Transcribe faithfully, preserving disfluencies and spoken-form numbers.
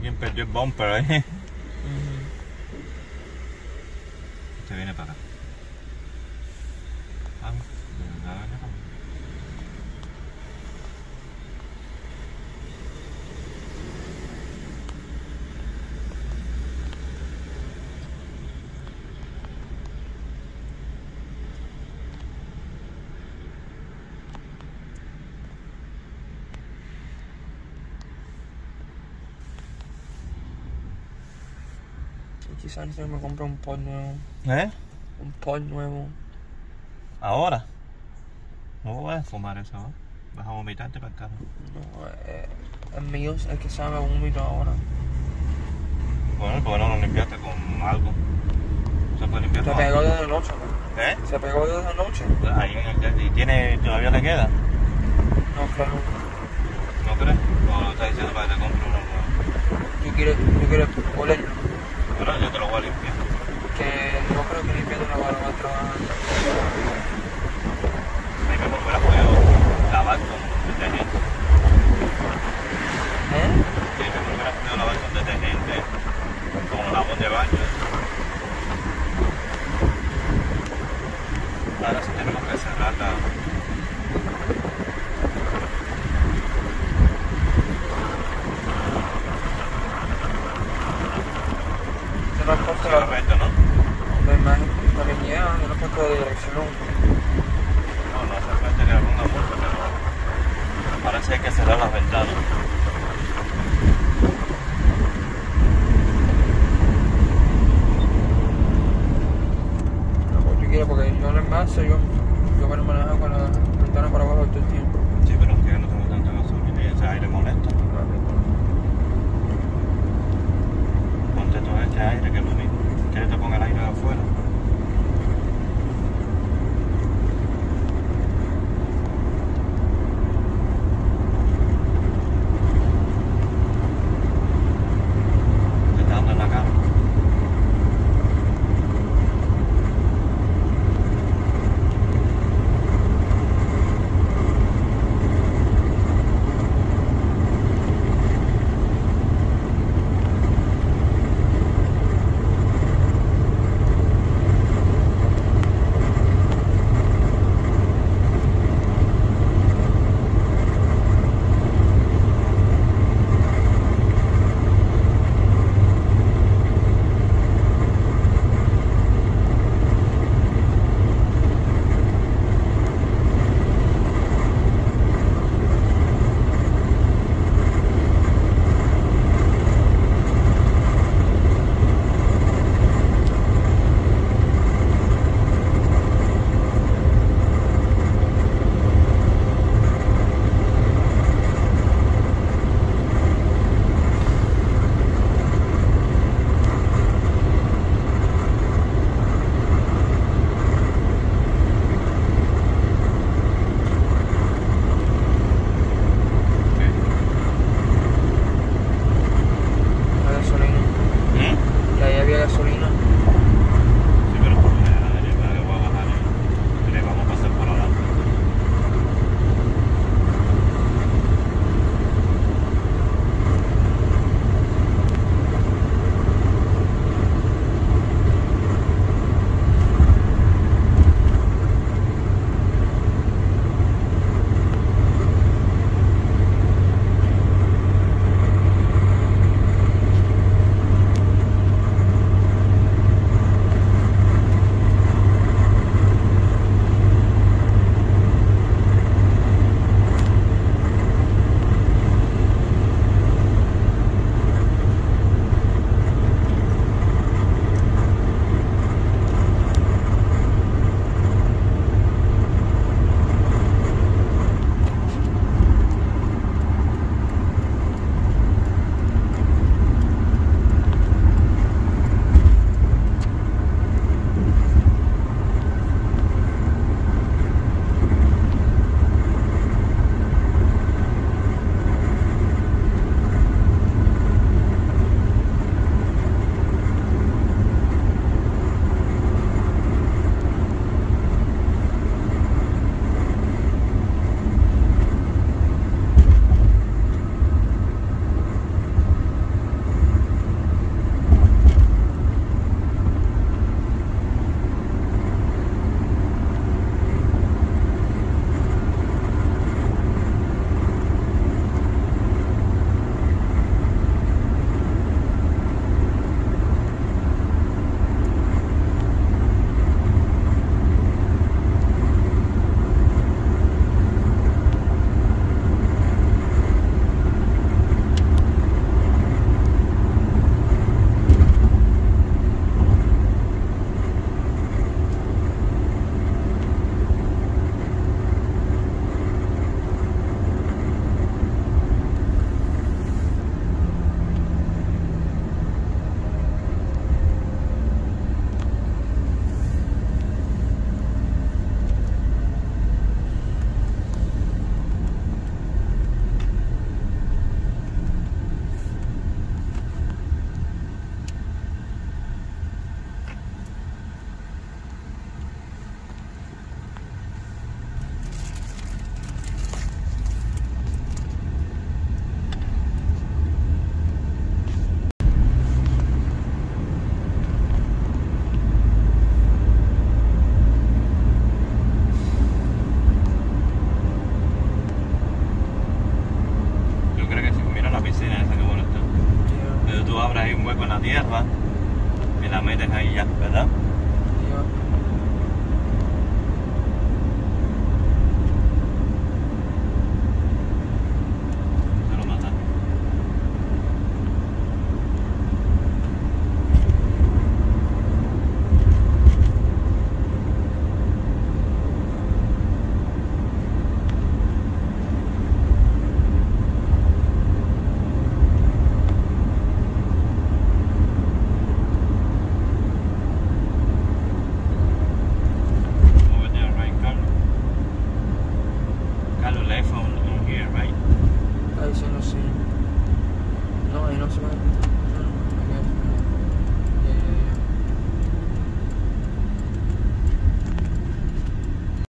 alguien perdió el bumper ahí. Uh-huh. Este viene para acá. Ah, nada, nada. Quizás si me compro un pod nuevo. ¿Eh? Un pod nuevo. ¿Ahora? No voy a fumar eso, ¿no? Vas a vomitarte para el carro. No, eh, el mío es el que sabe a vómito ahora. Bueno, ¿por qué no lo limpiaste con algo? ¿Se puede limpiar Se con pegó algo? desde anoche, ¿no? ¿Eh? Se pegó desde anoche. Ahí en el... ¿Y tiene... todavía le queda? No, claro. ¿No crees? ¿O lo estás diciendo para que te compre uno nuevo? ¿Tú quieres, tú quieres olerlo? Bueno, yo te lo voy a limpiar. Que no creo que limpiando una barba va a trabajar. Ahí me hubiera podido lavar con detergente. ¿Eh? Sí, me hubiera podido lavar con detergente, con jabón de baño. Ahora sí tenemos que cerrar la... Yo no he puesto Sí, la, correcto, ¿no? la imagen, la viñeta, yo no he puesto de dirección. No, no hace falta que le ponga mucho, pero parece que hay que cerrar las ventanas. No, pues tú quieres, porque yo en el envase, yo, yo me lo manejo con la ventana para abajo todo el tiempo. Sí, pero es que no tengo tanta gasolina y ese aire molesta. Ponte todo este aire que es lo mismo. ¿Quieres que te ponga el aire de afuera? Te está dando en la cara. con la tierra y la metes ahí ya, ¿verdad? Ya. Se lo mata. Está diciendo sí. No, ahí no se ve.